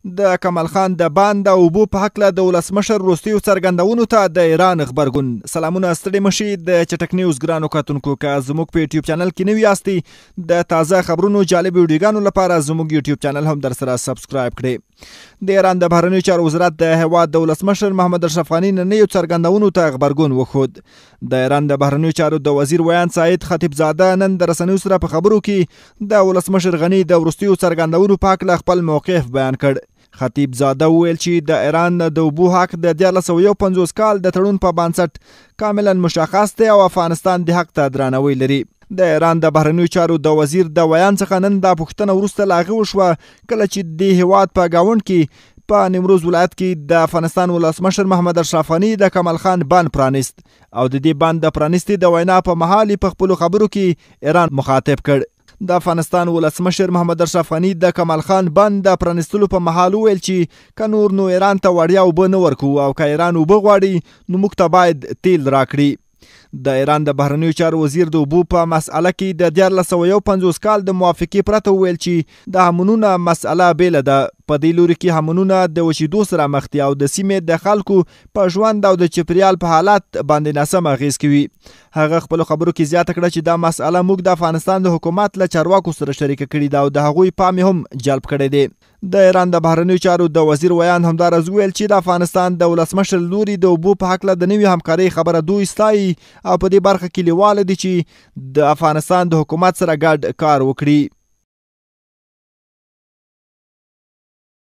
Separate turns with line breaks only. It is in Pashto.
د کمال خان د باند او اوبو په هکله د ولسمشر وروستیو څرګندونو ته د ایران غبرګون. سلامونه، ستړي مشي د چټک نیوز ګرانو کتونکو. که زموږ په یوټیوب چینل کې نوي یاستئ د تازه خبرونو جالب ویډیوګانو لپاره زموږ یوټیوب چینل هم در سره سبسکرایب کړئ. د ایران د بهرنیو چارو وزارت د هیواد د ولسمشر محمد اشرف غني نننیو څرګندونو ته غبرګون وښود. د ایران د بهرنیو چارو د وزیر ویان سعید خطیبزاده نن د رسنیو سره په خبرو کې د ولسمشر غني د وروستیو څرګندونو په هکله خپل موقف بیان کړ. خطیبزاده وویل چې د ایران د اوبو حق د 1950 کال د تړون په بنسټ کاملا مشخص دی او افغانستان د حق ته درناوی لري. د ایران د بهرنیو چارو د وزیر د ویان څخه نن دا پوښتنه وروسته له هغې وشوه کله چې د هیواد په ګاونډ کې په نیمروز ولایت کې د افغانستان ولسمشر محمد اشرف غني د کمال خان بند پرانیست او د دې بند د پرانیستي د وینا په مهال په خپلو خبرو کې ایران مخاطب کړ. د افغانستان ولسمشر محمد اشرف غني د کمال خان بند د پرانیستلو په مهال وویل چې که نور نو ایران ته وړیا اوبه نه ورکوو او که ایران اوبه غواړي نو موږ ته باید تیل راکړي. د ایران د بهرنیو چارو وزیر د اوبو په مسأله کې د 1950 کال د موافقې پرته وویل چې د هامونونه مسأله بیله ده. په دې لوري کې هامونونه د وچېدو سره مخ دي او د سیمې د خلکو په ژوند او د چاپیریال په حالت باندې ناسم اغېز کوي. هغه خپلو خبرو کې زیاته کړه چې دا مسأله موږ د افغانستان د حکومت له چارواکو سره شریکه کړې ده او د هغوی پام هم جلب کړی دی. د ایران د بهرنیو چارو د وزیر ویان همداراز وویل چې د افغانستان د ولسمشر لوري د اوبو په هکله د نوي همکارۍ خبره دوی ستایي او په دې برخه کې لیواله دي چې د افغانستان د حکومت سره ګډ کار وکړي.